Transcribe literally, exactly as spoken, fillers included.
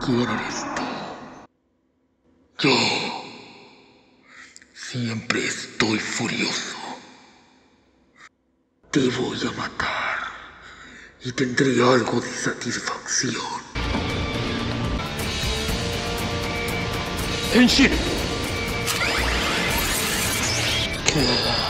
¿Quién eres tú? Yo siempre estoy furioso. Te voy a matar y tendré algo de satisfacción. Henshin. ¿Qué?